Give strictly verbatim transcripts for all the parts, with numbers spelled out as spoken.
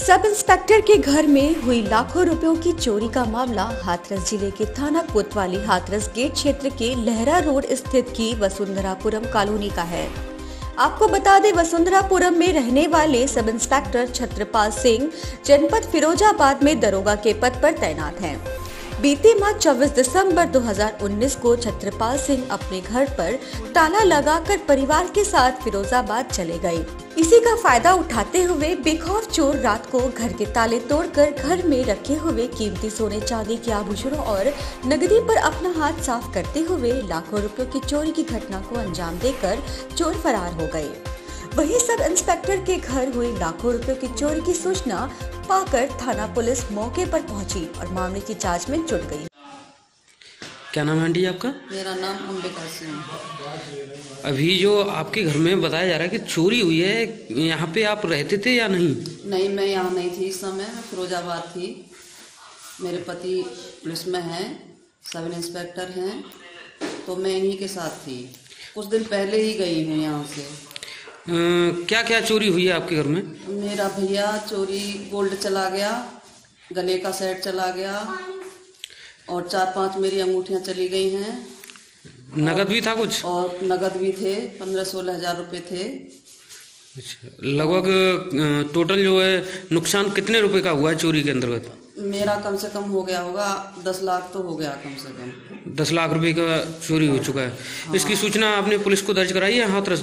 Sub inspector के घर में हुई लाखों रुपयों की चोरी का मामला हाथरस जिले के थाना कोतवाली हाथरस गेट क्षेत्र के लहरा रोड स्थित की वसुंधरापुरम कॉलोनी का है। आपको बता दें, वसुंधरापुरम में रहने वाले सब इंस्पेक्टर छत्रपाल सिंह जनपद फिरोजाबाद में दरोगा के पद पर तैनात हैं। बीती माह चौबीस दिसंबर दो हज़ार उन्नीस को छत्रपाल सिंह अपने घर पर ताला लगाकर परिवार के साथ फिरोजाबाद चले गए। इसी का फायदा उठाते हुए बेखौफ चोर रात को घर के ताले तोड़कर घर में रखे हुए कीमती सोने चांदी के आभूषणों और नकदी पर अपना हाथ साफ करते हुए लाखों रुपयों की चोरी की घटना को अंजाम देकर चोर फरार हो गए। वहीं सब इंस्पेक्टर के घर हुई लाखों रुपयों की चोरी की सूचना पाकर थाना पुलिस मौके पर पहुंची और मामले की जांच में जुट गई। क्या नाम है आंटी आपका? मेरा नाम अंबिका सिंह। अभी जो आपके घर में बताया जा रहा है कि चोरी हुई है, यहाँ पे आप रहते थे या नहीं? नहीं, मैं यहाँ नहीं थी इस समय, मैं फिरोजाबाद थी। मेरे पति पुलिस में हैं, सब इंस्पेक्टर हैं, तो मैं इन्हीं के साथ थी। कुछ दिन पहले ही गई हूँ यहाँ से। आ, क्या क्या चोरी हुई है आपके घर में? मेरा भैया चोरी गोल्ड चला गया, गले का सेट चला गया और चार पांच मेरी अंगूठियां चली गई हैं। नगद भी था कुछ? और नगद भी थे, पंद्रह सोलह हजार रुपये थे। अच्छा, लगभग टोटल जो है नुकसान कितने रुपए का हुआ है चोरी के अंतर्गत? मेरा कम से कम हो गया होगा दस लाख तो हो गया कम से कम। दस लाख रुपए का चोरी हो चुका है। हाँ। इसकी सूचना आपने पुलिस को दर्ज कराई है? हाथरस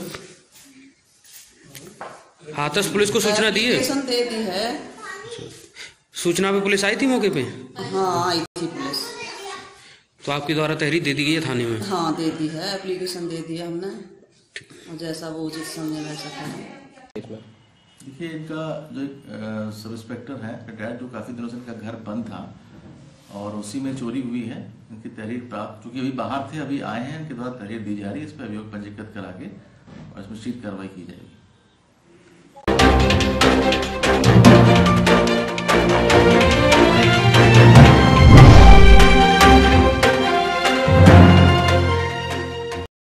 हाथरस पुलिस को सूचना दी है? दे दी है। सूचना पे पुलिस आई थी मौके पे? हाँ, आई थी पुलिस। तो आपके द्वारा तहरीर दे दी गई है थाने में? हाँ, दे दी है, एप्लीकेशन दे दिया हमने और जैसा वो उचित समझे वैसा करें। देखिए, इनका जो सब इंस्पेक्टर है रिटायर्ड, जो काफ़ी दिनों से इनका घर बंद था और उसी में चोरी हुई है। इनकी तहरीर प्राप्त, चूँकि अभी बाहर थे, अभी आए हैं, इनके द्वारा तहरीर दी जा रही है। इस पर अभियोग पंजीकृत करा के और इसमें शीघ्र कार्रवाई की जाएगी।